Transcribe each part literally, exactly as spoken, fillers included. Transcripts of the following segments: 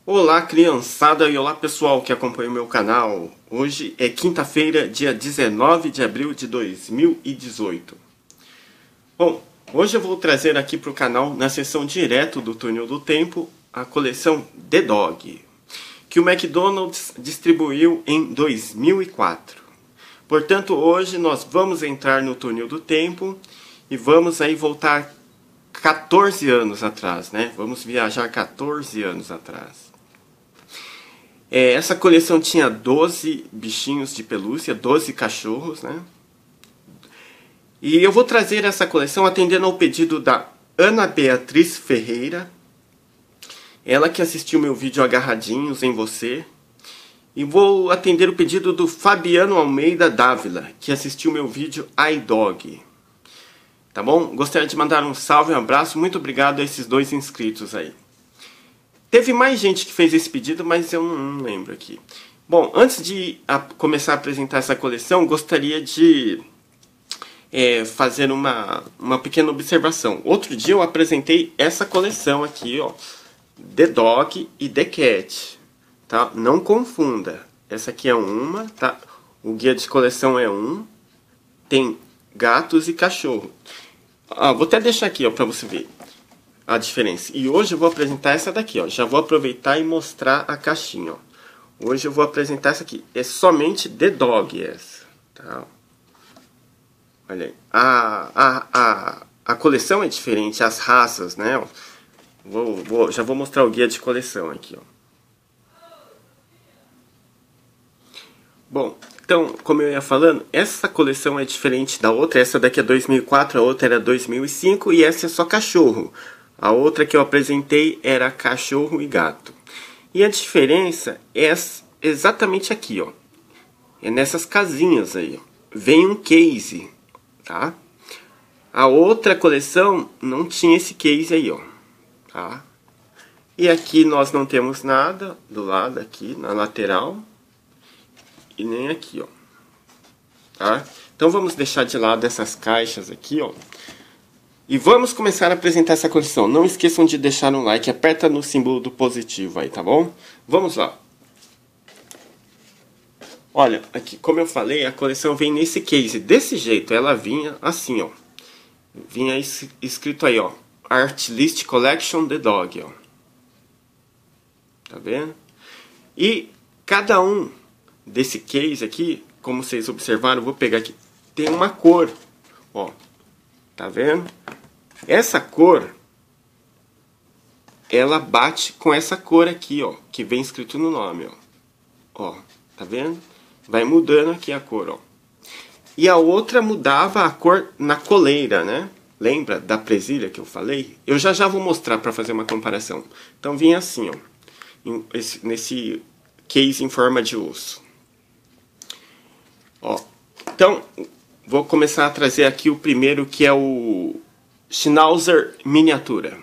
Olá, criançada, e olá pessoal que acompanha o meu canal. Hoje é quinta-feira, dia dezenove de abril de dois mil e dezoito. Bom, hoje eu vou trazer aqui para o canal, na seção direto do Túnel do Tempo, a coleção The Dog, que o McDonald's distribuiu em dois mil e quatro. Portanto, hoje nós vamos entrar no Túnel do Tempo e vamos aí voltar quatorze anos atrás, né? Vamos viajar quatorze anos atrás. É, essa coleção tinha doze bichinhos de pelúcia, doze cachorros, né? E eu vou trazer essa coleção atendendo ao pedido da Ana Beatriz Ferreira, ela que assistiu meu vídeo Agarradinhos em Você. E vou atender o pedido do Fabiano Almeida Dávila, que assistiu meu vídeo iDog. Tá bom? Gostaria de mandar um salve e um abraço. Muito obrigado a esses dois inscritos aí. Teve mais gente que fez esse pedido, mas eu não, não lembro aqui. Bom, antes de a, começar a apresentar essa coleção, gostaria de é, fazer uma, uma pequena observação. Outro dia eu apresentei essa coleção aqui, ó, The Dog e The Cat. Tá? Não confunda. Essa aqui é uma, tá? O guia de coleção é um. Tem gatos e cachorro. Ah, vou até deixar aqui, ó, para você ver a diferença. E hoje eu vou apresentar essa daqui, ó. Já vou aproveitar e mostrar a caixinha, ó. Hoje eu vou apresentar essa aqui. É somente The Dog essa, tá? Olha aí. A, a, a, a coleção é diferente, as raças, né? Ó. Vou, vou, já vou mostrar o guia de coleção aqui, ó. Bom, então, como eu ia falando, essa coleção é diferente da outra. Essa daqui é dois mil e quatro, a outra era dois mil e cinco e essa é só cachorro. A outra que eu apresentei era cachorro e gato. E a diferença é exatamente aqui, ó. É nessas casinhas aí, ó. Vem um case, tá? A outra coleção não tinha esse case aí, ó. Tá? E aqui nós não temos nada do lado aqui, na lateral. E nem aqui, ó. Tá? Então vamos deixar de lado essas caixas aqui, ó. E vamos começar a apresentar essa coleção. Não esqueçam de deixar um like, aperta no símbolo do positivo aí, tá bom? Vamos lá. Olha, aqui, como eu falei, a coleção vem nesse case, desse jeito. Ela vinha assim, ó. Vinha escrito aí, ó. Art List Collection The Dog, ó. Tá vendo? E cada um desse case aqui, como vocês observaram, eu vou pegar aqui, tem uma cor, ó, tá vendo? Essa cor, ela bate com essa cor aqui, ó, que vem escrito no nome, ó, ó, tá vendo? Vai mudando aqui a cor, ó. E a outra mudava a cor na coleira, né? Lembra da presilha que eu falei? Eu já já vou mostrar para fazer uma comparação. Então vinha assim, ó, nesse case em forma de osso. Ó, então, vou começar a trazer aqui o primeiro, que é o Schnauzer miniatura.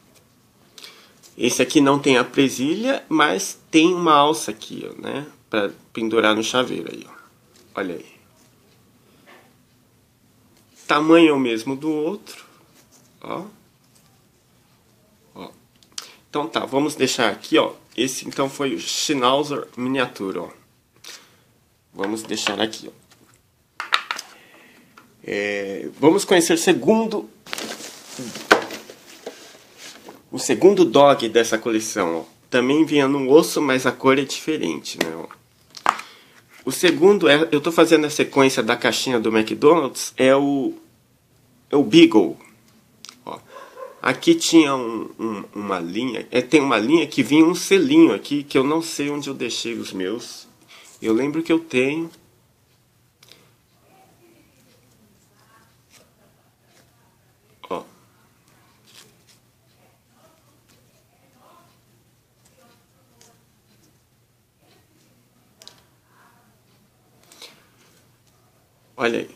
Esse aqui não tem a presilha, mas tem uma alça aqui, ó, né? Para pendurar no chaveiro aí, ó. Olha aí. Tamanho é o mesmo do outro, ó. Ó. Então tá, vamos deixar aqui, ó. Esse então foi o Schnauzer miniatura, ó. Vamos deixar aqui, ó. É, vamos conhecer o segundo o segundo dog dessa coleção, ó. Também vinha no osso, mas a cor é diferente, né, ó. O segundo é, eu tô fazendo a sequência da caixinha do McDonald's, é o é o Beagle, ó. Aqui tinha um, um, uma linha, é, tem uma linha que vinha um selinho aqui, que eu não sei onde eu deixei os meus. Eu lembro que eu tenho. Ó. Olha aí.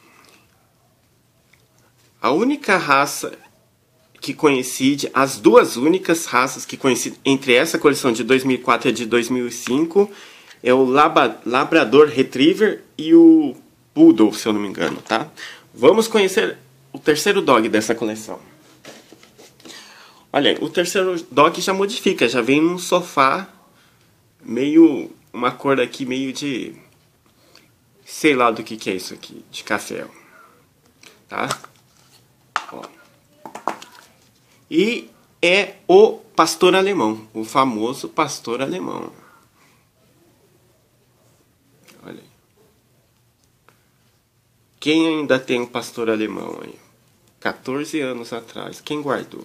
A única raça que coincide, as duas únicas raças que coincidem entre essa coleção de dois mil e quatro e de dois mil e cinco é o Laba, Labrador Retriever e o Poodle, se eu não me engano, tá? Vamos conhecer o terceiro dog dessa coleção. Olha, o terceiro dog já modifica, já vem num sofá meio, uma cor aqui meio de, sei lá do que que é isso aqui, de café, ó. Tá? Ó. E é o pastor alemão, o famoso pastor alemão. Olha aí. Quem ainda tem um pastor alemão aí? quatorze anos atrás, quem guardou?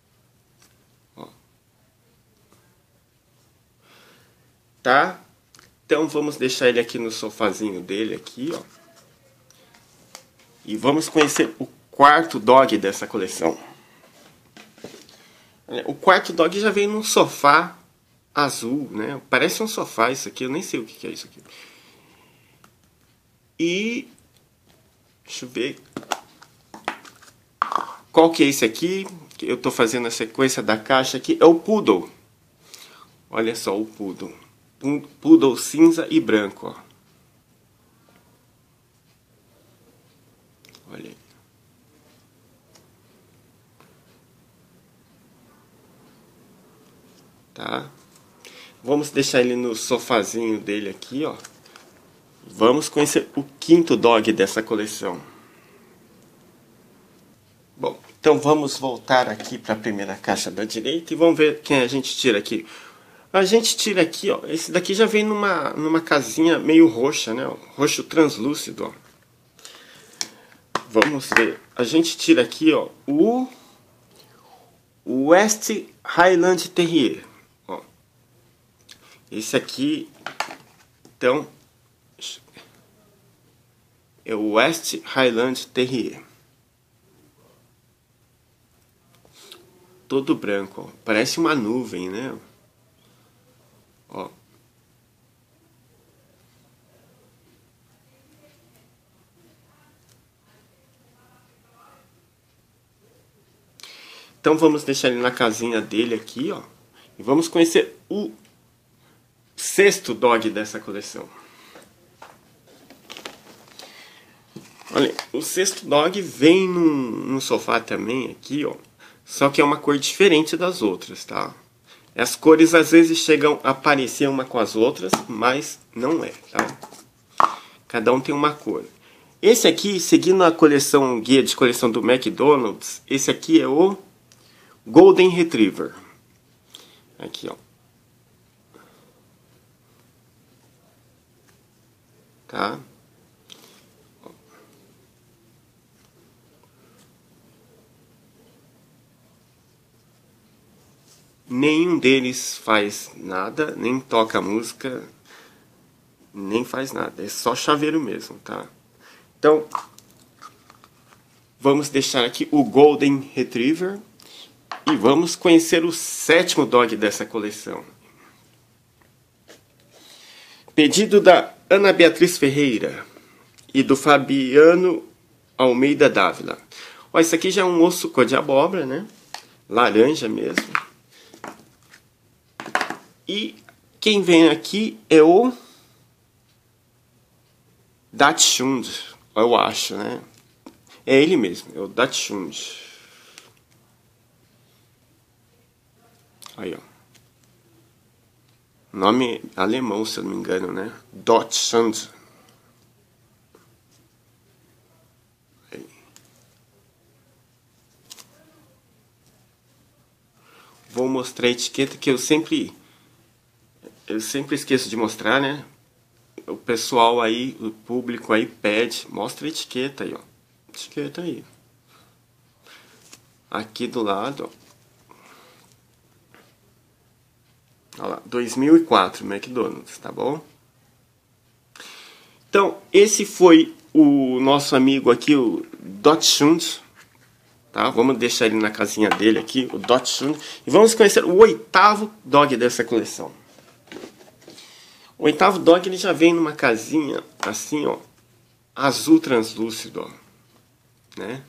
Tá? Então vamos deixar ele aqui no sofazinho dele aqui, ó. E vamos conhecer o quarto dog dessa coleção. O quarto dog já vem num sofá azul, né? Parece um sofá isso aqui, eu nem sei o que é isso aqui. E deixa eu ver qual que é esse aqui. Eu tô fazendo a sequência da caixa aqui. É o Poodle. Olha só o Poodle. Um poodle cinza e branco, ó. Olha aí. Tá? Vamos deixar ele no sofazinho dele aqui, ó. Vamos conhecer o quinto dog dessa coleção. Bom, então vamos voltar aqui para a primeira caixa da direita e vamos ver quem a gente tira aqui. A gente tira aqui, ó. Esse daqui já vem numa, numa casinha meio roxa, né? Ó, roxo translúcido, ó. Vamos ver. A gente tira aqui, ó, o West Highland Terrier. Ó. Esse aqui, então, é o West Highland Terrier. Todo branco, ó. Parece uma nuvem, né? Ó. Então vamos deixar ele na casinha dele aqui, ó. E vamos conhecer o sexto dog dessa coleção. Olha, o sexto dog vem num, num sofá também aqui, ó. Só que é uma cor diferente das outras, tá? As cores às vezes chegam a parecer uma com as outras, mas não é, tá? Cada um tem uma cor. Esse aqui, seguindo a coleção, guia de coleção do McDonald's, esse aqui é o Golden Retriever. Aqui, ó. Tá? Nenhum deles faz nada, nem toca música, nem faz nada. É só chaveiro mesmo, tá? Então, vamos deixar aqui o Golden Retriever e vamos conhecer o sétimo dog dessa coleção. Pedido da Ana Beatriz Ferreira e do Fabiano Almeida Dávila. Ó, esse aqui já é um osso cor de abóbora, né? Laranja mesmo. E quem vem aqui é o Dachshund, eu acho, né? É ele mesmo, é o Dachshund. Aí, ó. Nome alemão, se eu não me engano, né? Dachshund. Aí. Vou mostrar a etiqueta que eu sempre... Eu sempre esqueço de mostrar, né? O pessoal aí, o público aí pede. Mostra a etiqueta aí, ó. Etiqueta aí. Aqui do lado, ó. Olha lá, dois mil e quatro, McDonald's, tá bom? Então, esse foi o nosso amigo aqui, o Dachshund. Tá? Vamos deixar ele na casinha dele aqui, o Dachshund. E vamos conhecer o oitavo dog dessa coleção. O oitavo dog ele já vem numa casinha assim, ó, azul translúcido, ó, né?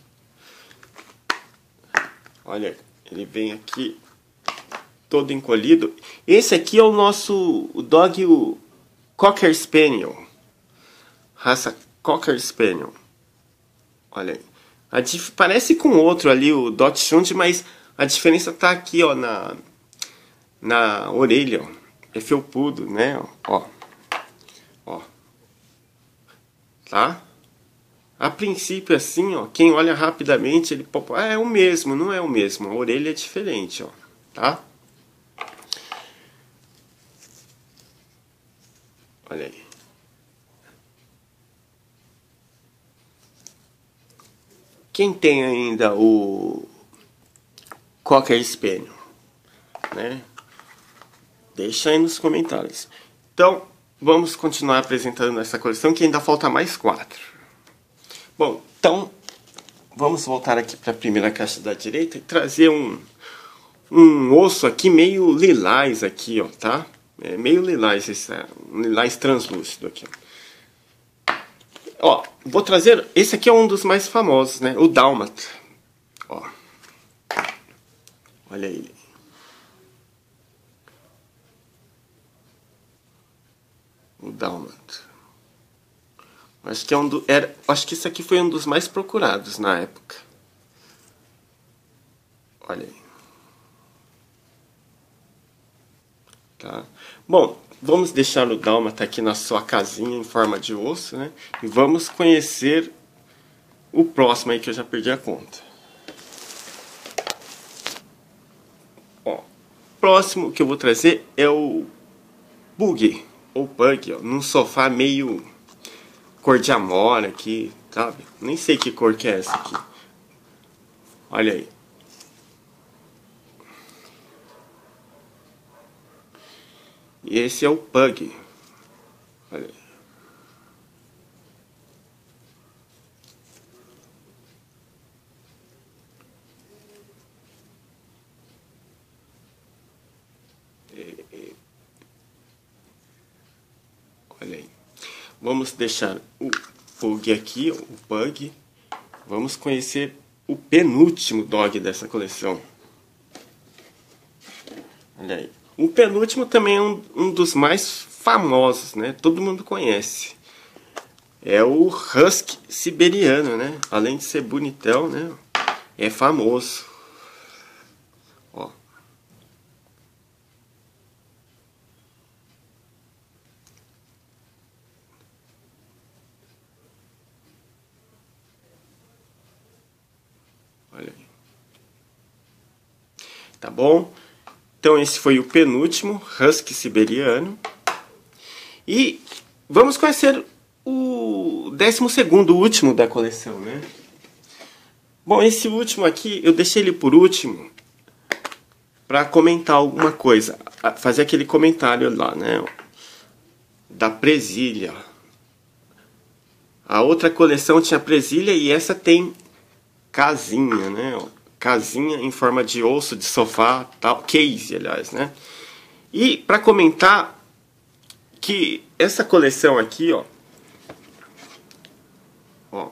Olha, ele vem aqui todo encolhido. Esse aqui é o nosso o dog, o Cocker Spaniel, raça Cocker Spaniel. Olha aí, a dif... parece com outro ali, o Dachshund, mas A diferença tá aqui, ó, na, na orelha, ó. É felpudo, né? Ó. Ó. Tá? A princípio, assim, ó, quem olha rapidamente, ele pode... Ah, é o mesmo, não é o mesmo. A orelha é diferente, ó. Tá? Olha aí. Quem tem ainda o Cocker Spaniel, né? Deixa aí nos comentários. Então, vamos continuar apresentando essa coleção, que ainda falta mais quatro. Bom, então, vamos voltar aqui para a primeira caixa da direita e trazer um, um osso aqui meio lilás aqui, ó, tá? É meio lilás, esse, um lilás translúcido aqui, ó. Ó, vou trazer... Esse aqui é um dos mais famosos, né? O Dálmata. Ó. Olha ele. O Dálmata. Acho que é um do... Era... Acho que esse aqui foi um dos mais procurados na época. Olha aí. Tá? Bom... Vamos deixar o Dálmata aqui na sua casinha em forma de osso, né? E vamos conhecer o próximo aí que eu já perdi a conta. Ó, próximo que eu vou trazer é o Pug, ou Pug, ó, num sofá meio cor de amora aqui, sabe? Nem sei que cor que é essa aqui. Olha aí. E esse é o Pug. Olha aí. E, e... Olha aí. Vamos deixar o Pug aqui, o Pug. Vamos conhecer o penúltimo dog dessa coleção. Olha aí. O penúltimo também é um, um dos mais famosos, né? Todo mundo conhece. É o Husky siberiano, né? Além de ser bonitão, né? É famoso. Ó. Olha aí. Tá bom? Então esse foi o penúltimo, Husky siberiano. E vamos conhecer o décimo segundo, o último da coleção, né? Bom, esse último aqui, eu deixei ele por último para comentar alguma coisa. Fazer aquele comentário lá, né? Da presilha. A outra coleção tinha presilha e essa tem casinha, né? Casinha em forma de osso, de sofá, tal, case, aliás, né? E para comentar que essa coleção aqui, ó, ó,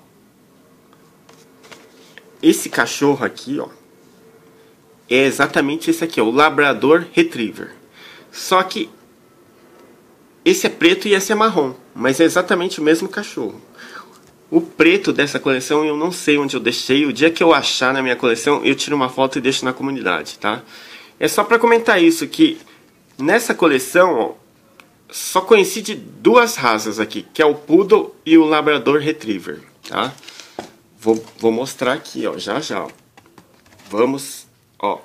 esse cachorro aqui, ó, é exatamente esse aqui, ó, o Labrador Retriever. Só que esse é preto e esse é marrom, mas é exatamente o mesmo cachorro. O preto dessa coleção eu não sei onde eu deixei. O dia que eu achar na minha coleção, eu tiro uma foto e deixo na comunidade, tá? É só pra comentar isso, que nessa coleção, ó, só conheci de duas raças aqui, que é o Poodle e o Labrador Retriever, tá? Vou, vou mostrar aqui, ó, já já, ó. Vamos, ó.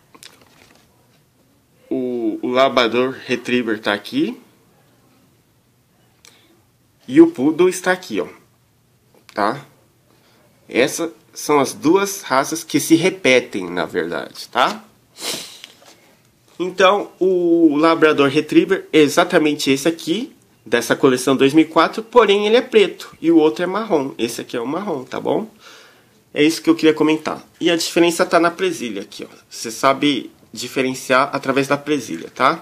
O, o Labrador Retriever tá aqui. E o Poodle está aqui, ó. Tá? Essas são as duas raças que se repetem, na verdade, tá? Então, o Labrador Retriever é exatamente esse aqui, dessa coleção dois mil e quatro, porém ele é preto e o outro é marrom. Esse aqui é o marrom, tá bom? É isso que eu queria comentar. E a diferença tá na presilha aqui, ó. Você sabe diferenciar através da presilha, tá?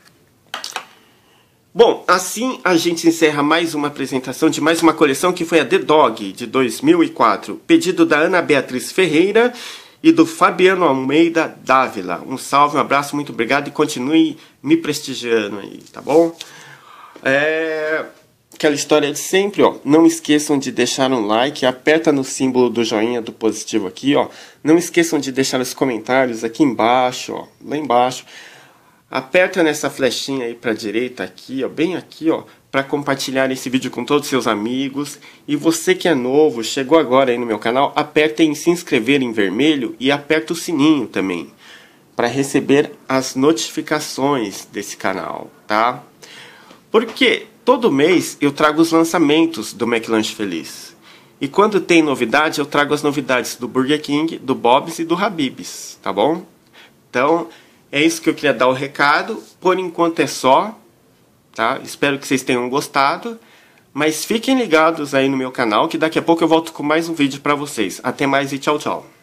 Bom, assim a gente encerra mais uma apresentação de mais uma coleção que foi a The Dog, de dois mil e quatro. Pedido da Ana Beatriz Ferreira e do Fabiano Almeida Dávila. Um salve, um abraço, muito obrigado e continue me prestigiando aí, tá bom? É... aquela história de sempre, ó. Não esqueçam de deixar um like, aperta no símbolo do joinha do positivo aqui, ó. Não esqueçam de deixar os comentários aqui embaixo, ó, lá embaixo. Aperta nessa flechinha aí para a direita aqui, ó, bem aqui, ó, para compartilhar esse vídeo com todos os seus amigos. E você que é novo, chegou agora aí no meu canal, aperta em se inscrever em vermelho e aperta o sininho também, para receber as notificações desse canal, tá? Porque todo mês eu trago os lançamentos do McLanche Feliz. E quando tem novidade, eu trago as novidades do Burger King, do Bob's e do Habib's, tá bom? Então, é isso que eu queria dar o recado. Por enquanto é só, tá? Espero que vocês tenham gostado. Mas fiquem ligados aí no meu canal, que daqui a pouco eu volto com mais um vídeo para vocês. Até mais e tchau, tchau.